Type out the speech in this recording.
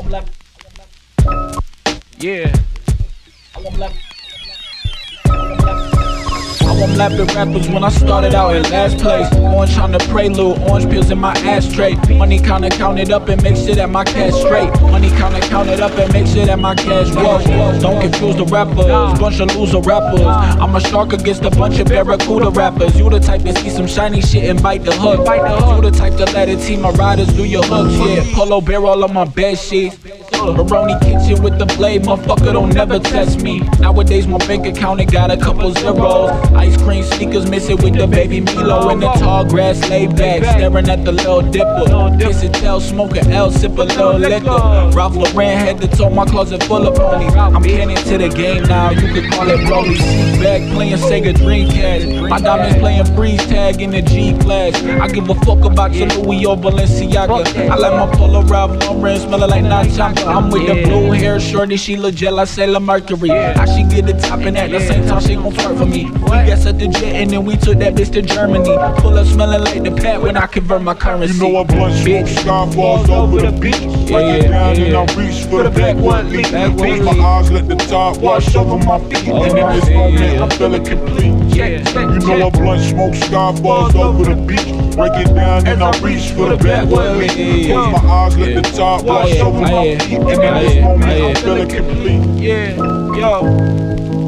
Yeah. I'm lapping rappers when I started out in last place. Orange on the prelude, orange pills in my ashtray. Money counter, count it up and make sure that my cash straight. Money counter, count it up and make sure that my cash grows. Don't confuse the rappers, bunch of loser rappers. I'm a shark against a bunch of barracuda rappers. You the type to see some shiny shit and bite the hook. You the type to let a team of riders do your hooks. Yeah, polo bear all on my bed sheets. Baroni kitchen with the blade, motherfucker don't never test me. Nowadays my bank account it got a couple zeros. Ice cream sneakers missing with the baby Milo. In the tall grass laid back, staring at the little dipper. Kiss and tell, smoke a L, sip a little liquor. Ralph Lauren had to toe my closet full of ponies. I'm getting to the game now, you could call it Broly. Sit back playing Sega Dreamcast. My diamonds playing freeze tag in the G class. I give a fuck about your Louis or Balenciaga. I like my Polo Ralph Lauren smelling like Nachanga. I'm with the blue hair shorty, she legit like Sailor Mercury. How she get the top and at the same time she gon' twerk for me. We got at the jet and then we took that bitch to Germany. Pull up smelling like the pat when I convert my currency. You know I blunt smoke, sky falls over the beach. Break it down and I reach for the backwood leap. Close my eyes, let the top wash over my feet. And in this moment I'm feeling complete. You know I blunt smoke, sky falls over the beach. Break it down and I reach for the backwood leap. Close my eyes, let the top wash over my feet. And in this moment I'm feeling complete. Yeah, yo.